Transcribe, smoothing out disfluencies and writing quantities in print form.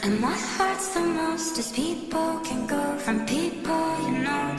And what hurts the most is people can go from people you know.